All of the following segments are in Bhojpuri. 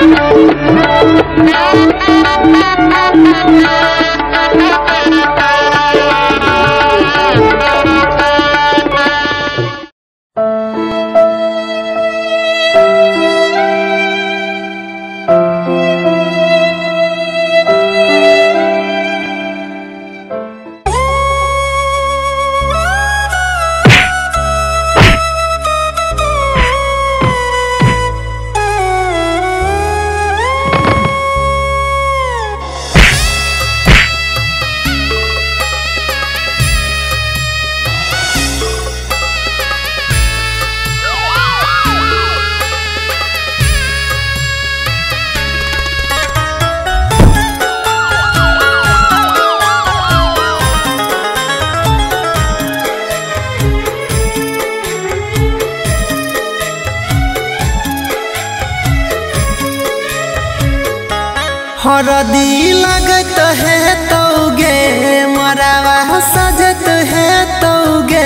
हरदी लगत है तौगे मरावा सजत है तौगे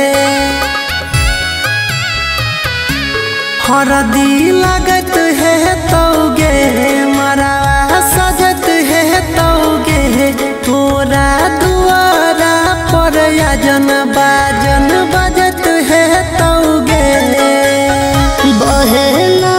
हरदी लगत है तौगे मरावा सजत है तौगे तोरा दुआरा पर यजन बाजन बजत है तौगे बहना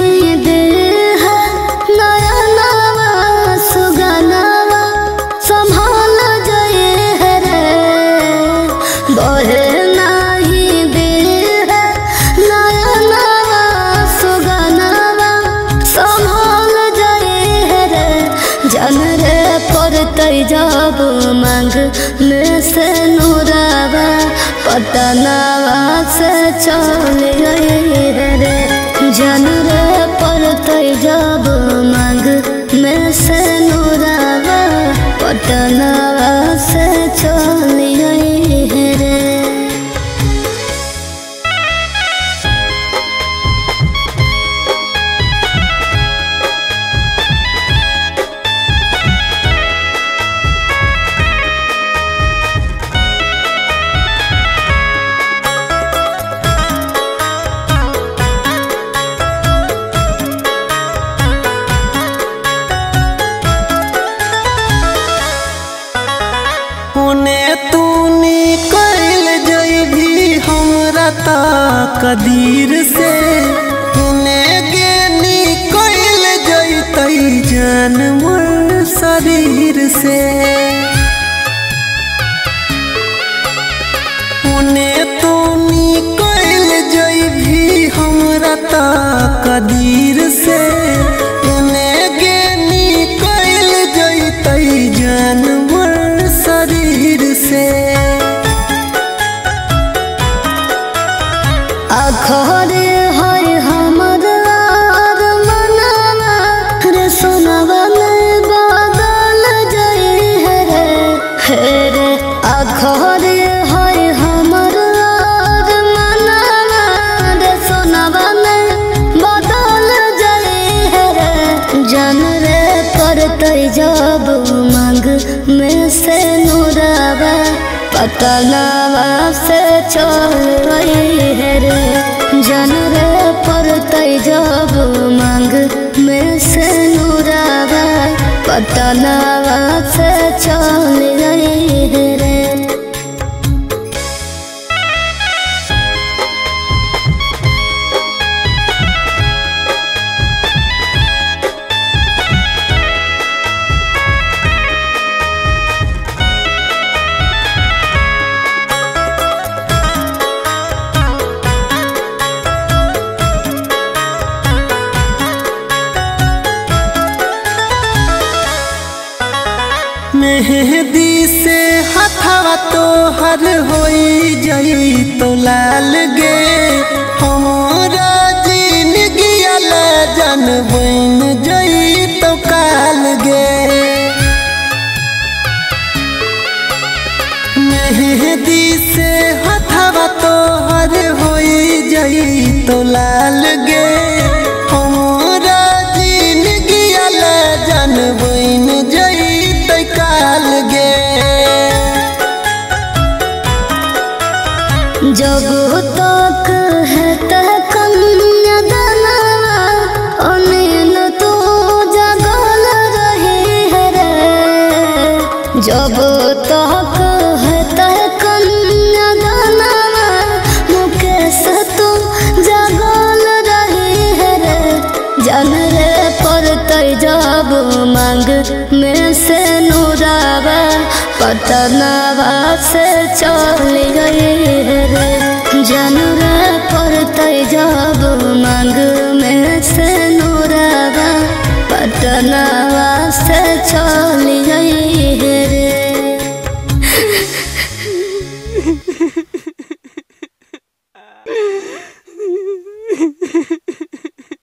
जब मांग में से नूरावा पटनावा से चल गए रे जन रे पड़ते जब मांग में से नूरावा पटनावा से चल गए रे। कदीर से उन्हें गेनी कोइल जैतई जान मोर शरीर से उन्हें तूनी कोइल जई भी हमरा ता कदीर से उन्हें गेनी कोइल जैतई जान मोर शरीर से खरे है हमर आर मनावा रे सोनावा में बादल जाए रे खरे है हमर आर मनावा रे सोनावा में बादल जाए रे जन रे पड़ते जब मांग में से नूरावा पटनावा से चल गए रे जन रे पड़ते जब मांग में से नूरावा पटनावा से चल गए रे। मेहंदी से हथवा तो हर होई जई तो लाल गे हमरा जिंदगी ला जन बन जई तो काल गे मेहंदी से हथवा तो हर होई जई तो लाल गे हमरा जिंदगी ला जन बन जई काल गे जब तक है कन्या दानवा अनिल तो पटनावा से चल गए रे जन रे पड़ते जब मांग में से नूरावा पटनावा से चल